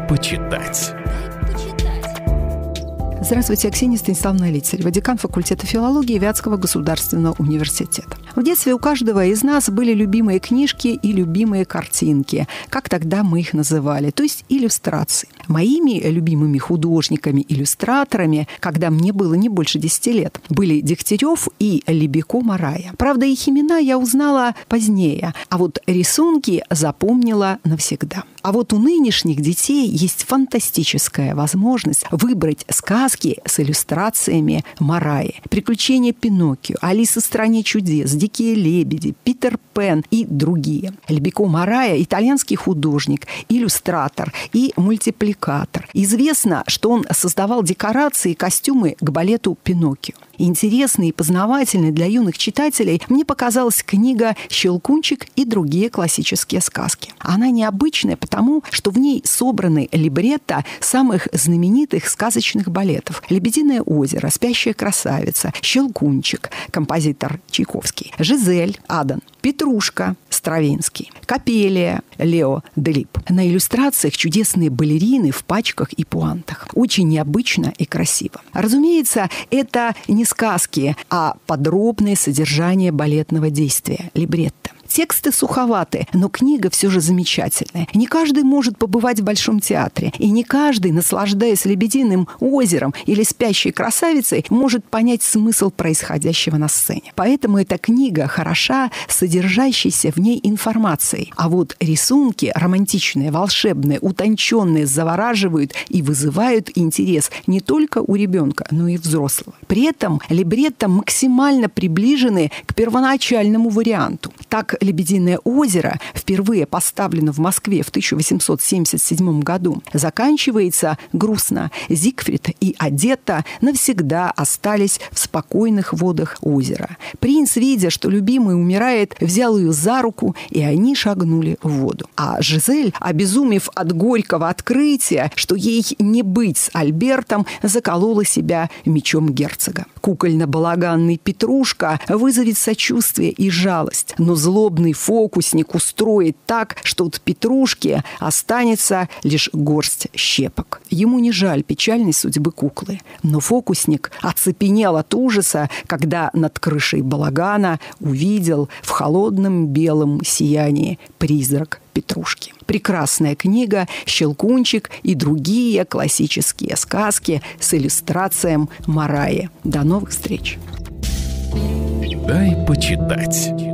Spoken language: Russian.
почитать. Здравствуйте, я Ксения Станиславовна Лицарева, декан факультета филологии Вятского государственного университета. В детстве у каждого из нас были любимые книжки и любимые картинки, как тогда мы их называли, то есть иллюстрации. Моими любимыми художниками-иллюстраторами, когда мне было не больше 10 лет, были Дегтярев и Лебяко Марая. Правда, их имена я узнала позднее, а вот рисунки запомнила навсегда. А вот у нынешних детей есть фантастическая возможность выбрать сказки с иллюстрациями Мараи. «Приключения Пиноккио», «Алиса в стране чудес», «Дикие лебеди», «Питер Пен» и другие. Лебяко Марая – итальянский художник, иллюстратор и мультипликатор. Известно, что он создавал декорации и костюмы к балету «Пиноккио». Интересной и познавательной для юных читателей мне показалась книга «Щелкунчик и другие классические сказки». Она необычная потому, что в ней собраны либретто самых знаменитых сказочных балетов: «Лебединое озеро», «Спящая красавица», «Щелкунчик», композитор Чайковский, «Жизель», Адан, «Петрушка», Стравинский, «Копелия», Лео Делиб. На иллюстрациях чудесные балерины в пачках и пуантах. Очень необычно и красиво. Разумеется, это не сказки, а подробное содержание балетного действия, либретто. Тексты суховаты, но книга все же замечательная. Не каждый может побывать в Большом театре, и не каждый, наслаждаясь «Лебединым озером» или «Спящей красавицей», может понять смысл происходящего на сцене. Поэтому эта книга хороша содержащейся в ней информацией. А вот рисунки романтичные, волшебные, утонченные завораживают и вызывают интерес не только у ребенка, но и взрослого. При этом либретто максимально приближены к первоначальному варианту. Так, «Лебединое озеро», впервые поставлено в Москве в 1877 году, заканчивается грустно. Зигфрид и Одетта навсегда остались в спокойных водах озера. Принц, видя, что любимый умирает, взял ее за руку, и они шагнули в воду. А Жизель, обезумев от горького открытия, что ей не быть с Альбертом, заколола себя мечом герцога. Кукольно-балаганный Петрушка вызовет сочувствие и жалость, но злобный фокусник устроит так, что от Петрушки останется лишь горсть щепок. Ему не жаль печальной судьбы куклы, но фокусник оцепенел от ужаса, когда над крышей балагана увидел в холодном белом сиянии призрак Петрушки. Прекрасная книга «Щелкунчик и другие классические сказки» с иллюстрацией Мараи. До новых встреч! Дай почитать.